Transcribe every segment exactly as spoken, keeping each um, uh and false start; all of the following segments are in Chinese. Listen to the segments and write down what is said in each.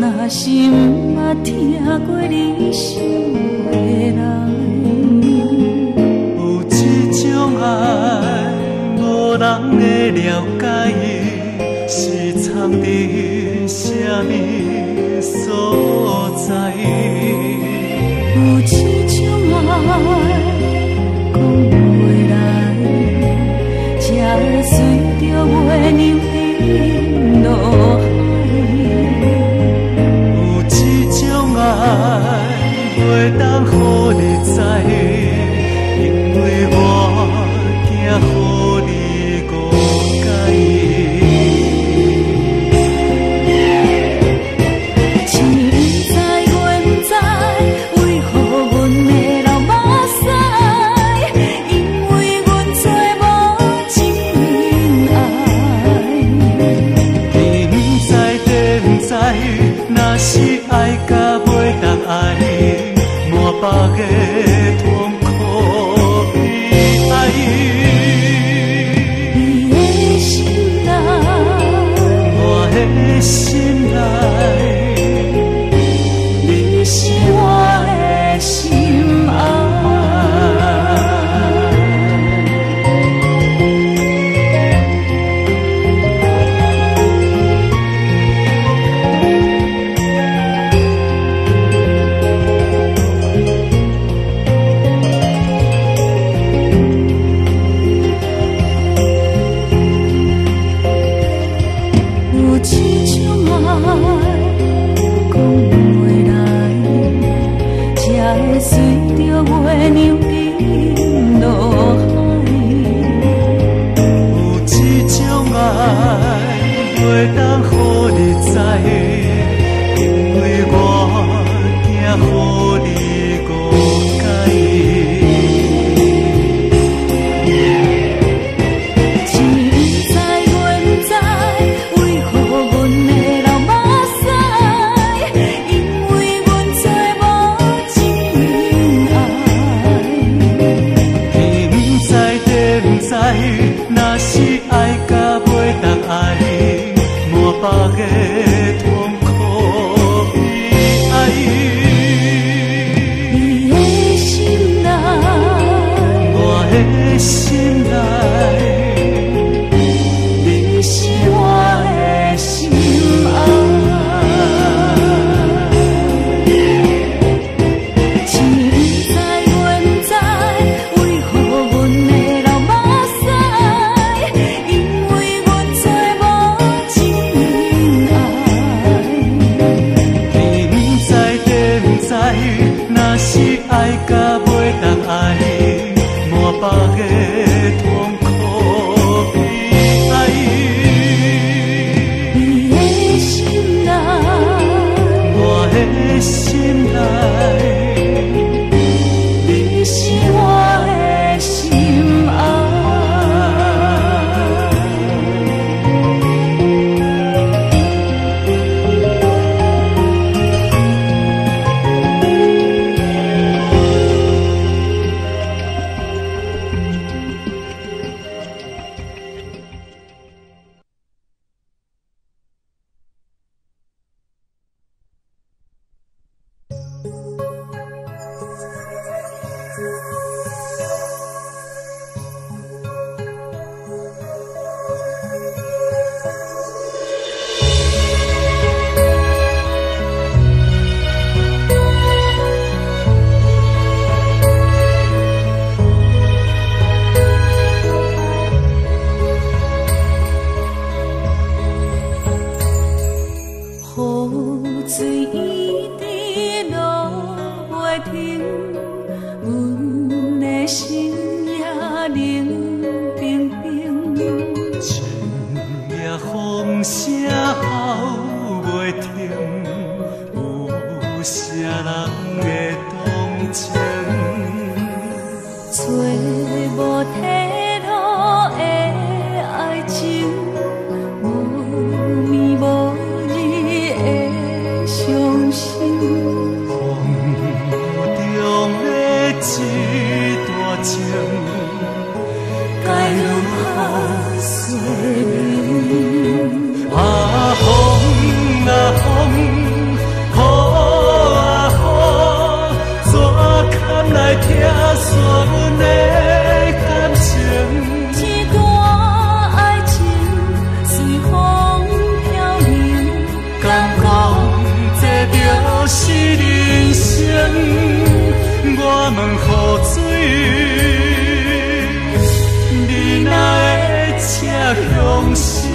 若是毋捌听过你想的人， 有一种爱，无人会了解伊是藏伫什么所在。 有一种爱，讲袂来，才随着月亮沉落海。袂当予你知，因为我惊予你误解。天不知月不知，为何阮会流目屎？因为阮做无真爱。天不知地不知，若是爱甲袂当爱。百个痛苦悲哀，你的心内，我的心内，你是我的心爱。随着月亮沉落海，有一种爱袂当予你知，因为我惊予你误解。天不知月不知，为何阮会流目屎？因为阮做无若是爱甲袂当爱，满腹的痛苦悲哀。你的心内，我的心内，你是我的心爱。若是爱甲袂当爱，满腹的痛苦悲哀。你的心内，我的心内，你是我的心爱。 水，你若会这伤心？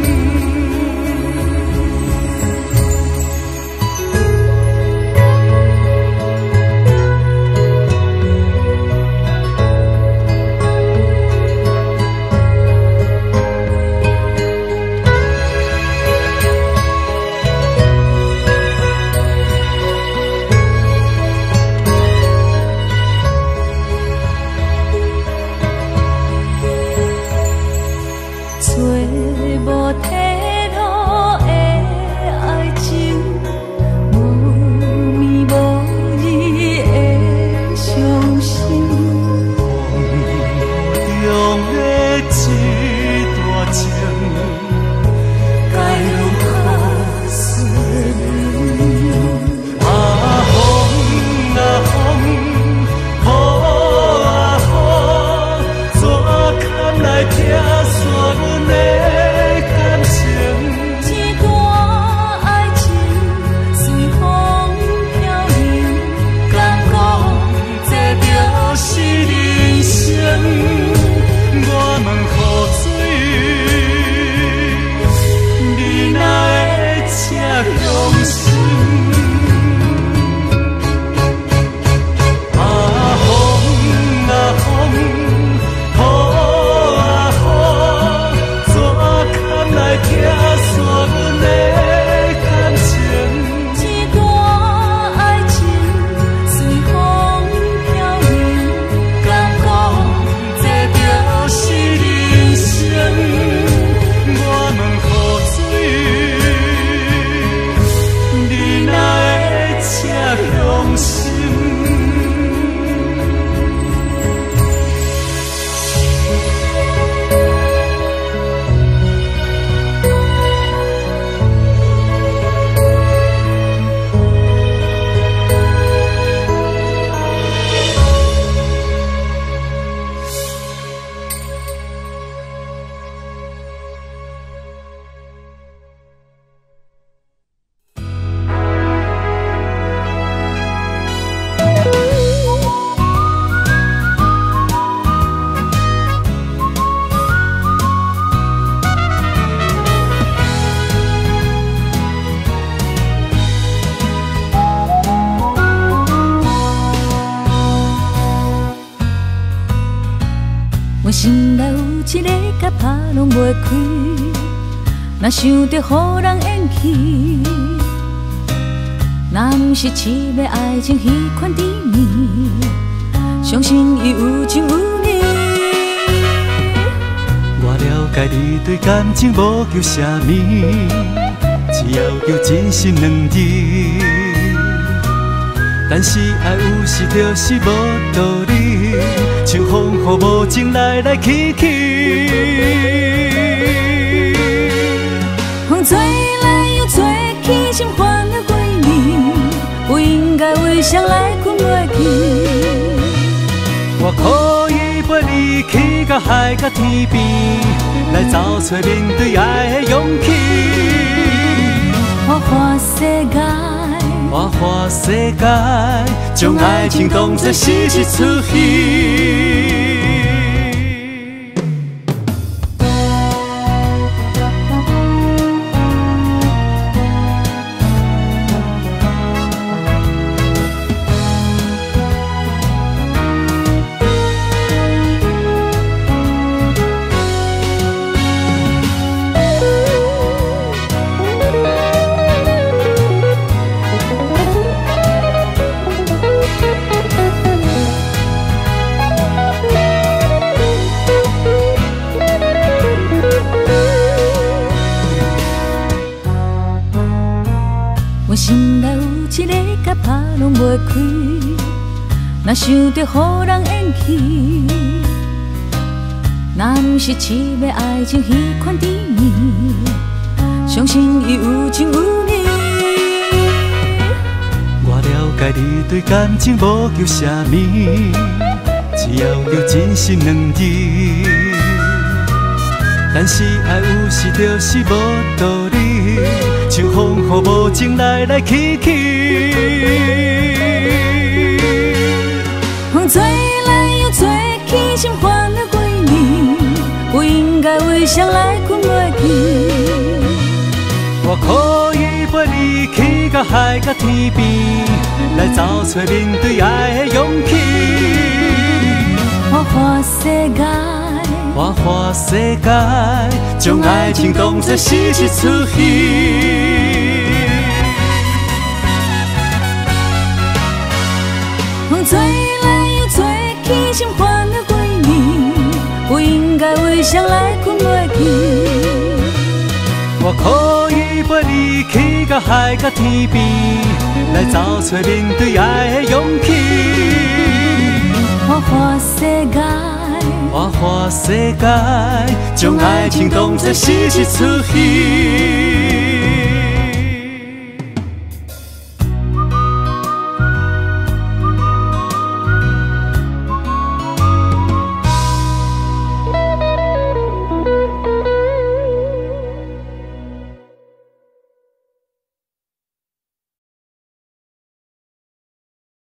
我心内有一个结拍拢袂开，若想着予人厌弃，若不是痴迷爱情彼款甜蜜，相信伊有情有义。 我了解你对感情无求啥物，只要求真心两字。但是爱有时就是无道理，像风雨无情来来去去。 风吹来又吹去，心烦了几年，不应该为谁来困袂去。 我可以陪你去到海角天边，来找找面对爱的勇气。 花花世界。 花花世界，将爱情当作是一出戏。 心内有一个结拍拢袂开，若想着予人厌弃，若不是痴迷爱情彼款甜蜜，相信伊有情有义。 我了解你对感情无求啥物，只要求真心两字。但是爱有时就是无道理，像风雨无情来来去去。 风吹心烦恼几年，不应该为谁来困袂去。 我可以陪你去到海角天边，来找找面对爱的勇气。 花花世界， 花花世界，将爱情当作是一出戏。 风吹来又吹去，心烦恼几年，不应该为谁来困袂去。 我可以陪你去到海角天边，来找找面对爱的勇气。 花花世界， 花花世界，将爱情当作是一出戏。